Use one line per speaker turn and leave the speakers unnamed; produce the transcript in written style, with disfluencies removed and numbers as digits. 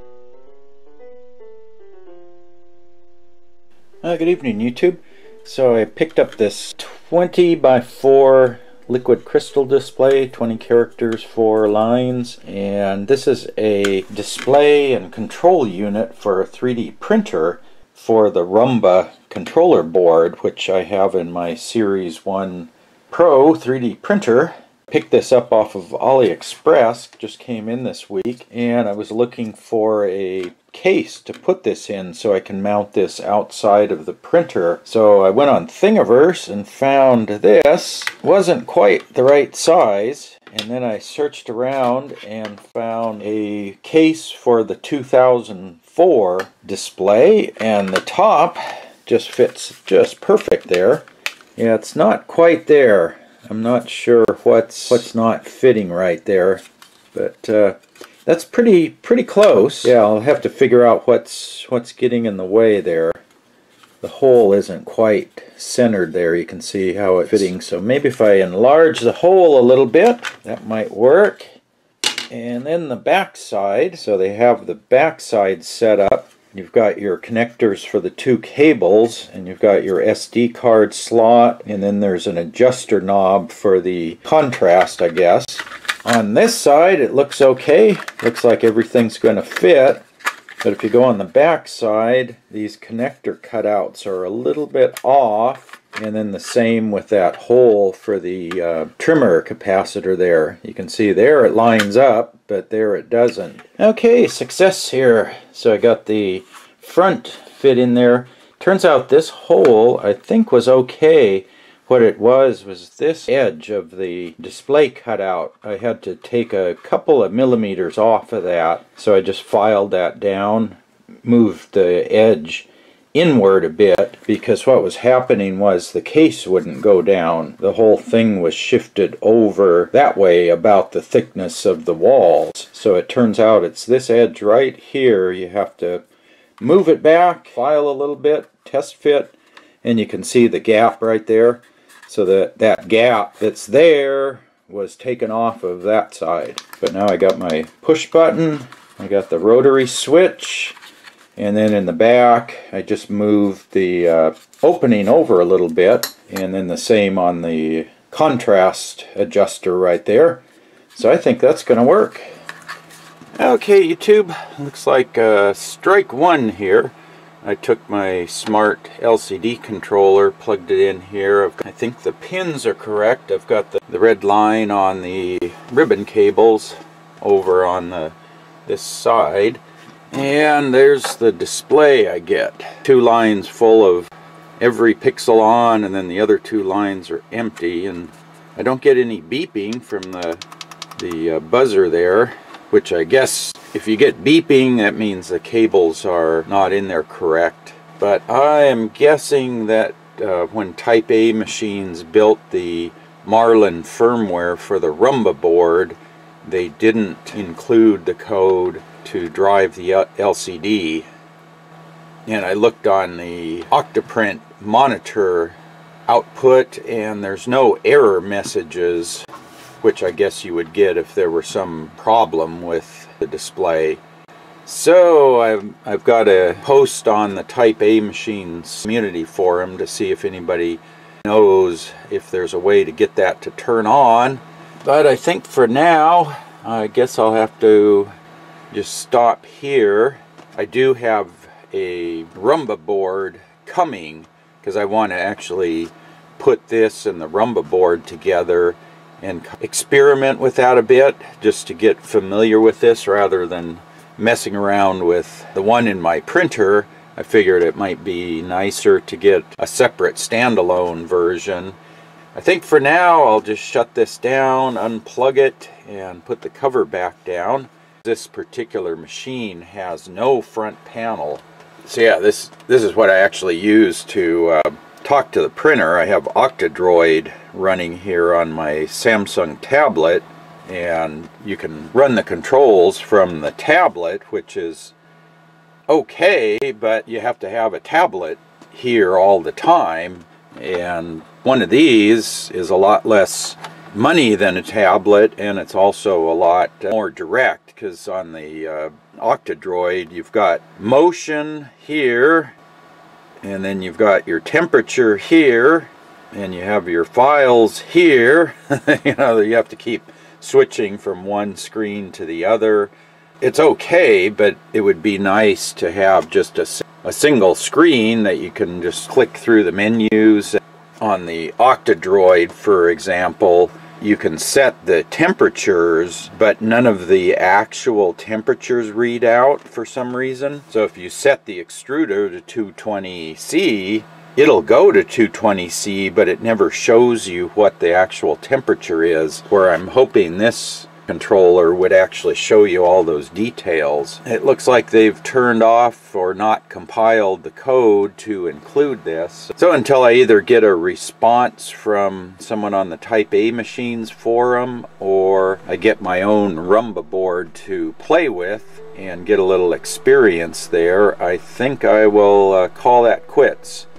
Good evening, YouTube. So I picked up this 20 by 4 liquid crystal display, 20 characters, 4 lines, and this is a display and control unit for a 3D printer for the Rumba controller board, which I have in my Series 1 Pro 3D printer. Picked this up off of AliExpress, just came in this week, and I was looking for a case to put this in so I can mount this outside of the printer. So I went on Thingiverse and found this. Wasn't quite the right size, and then I searched around and found a case for the 2004 display, and the top just fits just perfect there. Yeah, it's not quite there. I'm not sure what's not fitting right there, but that's pretty close. Yeah, I'll have to figure out what's getting in the way there. The hole isn't quite centered there. You can see how it's fitting. So maybe if I enlarge the hole a little bit, that might work. And then the back side. So they have the back side set up. You've got your connectors for the 2 cables, and you've got your SD card slot, and then there's an adjuster knob for the contrast, I guess. On this side it looks okay. Looks like everything's going to fit. But if you go on the back side, these connector cutouts are a little bit off. And then the same with that hole for the trimmer capacitor there. You can see there it lines up, but there it doesn't. Okay, success here. So I got the front fit in there. Turns out this hole I think was okay. What it was this edge of the display cutout. I had to take a couple of millimeters off of that. So I just filed that down, moved the edge inward a bit, because what was happening was the case wouldn't go down. The whole thing was shifted over that way about the thickness of the walls. So it turns out it's this edge right here. You have to move it back, file a little bit, test fit, and you can see the gap right there. So that gap that's there was taken off of that side. But now I got my push button, I got the rotary switch, and then in the back I just moved the opening over a little bit, and then the same on the contrast adjuster right there. So I think that's going to work. Okay, YouTube, looks like strike one here. I took my smart LCD controller, plugged it in here. I think the pins are correct. I've got the red line on the ribbon cables over on this side. And there's the display I get. 2 lines full of every pixel on, and then the other 2 lines are empty. And I don't get any beeping from the buzzer there, which I guess if you get beeping, that means the cables are not in there correct. But I am guessing that when Type A machines built the Marlin firmware for the Rumba board, they didn't include the code to drive the LCD. And I looked on the Octoprint monitor output, and there's no error messages, which I guess you would get if there were some problem with the display. So I've got a post on the Type A machines community forum to see if anybody knows if there's a way to get that to turn on. But I think for now, I guess I'll have to just stop here. I do have a Rumba board coming, because I want to actually put this and the Rumba board together and experiment with that a bit, just to get familiar with this rather than messing around with the one in my printer. I figured it might be nicer to get a separate standalone version. I think for now I'll just shut this down, unplug it, and put the cover back down. This particular machine has no front panel. So yeah, this is what I actually use to talk to the printer. I have OctoDroid running here on my Samsung tablet, and you can run the controls from the tablet, which is okay, but you have to have a tablet here all the time, and one of these is a lot less money than a tablet, and it's also a lot more direct, because on the OctoDroid you've got motion here, and then you've got your temperature here, and you have your files here. You know, you have to keep switching from one screen to the other. It's okay, but it would be nice to have just a single screen that you can just click through the menus. On the OctoDroid, for example, you can set the temperatures, but none of the actual temperatures read out for some reason. So if you set the extruder to 220C, it'll go to 220C, but it never shows you what the actual temperature is, where I'm hoping this controller would actually show you all those details. It looks like they've turned off or not compiled the code to include this. So until I either get a response from someone on the Type A machines forum, or I get my own Rumba board to play with and get a little experience there, I think I will call that quits.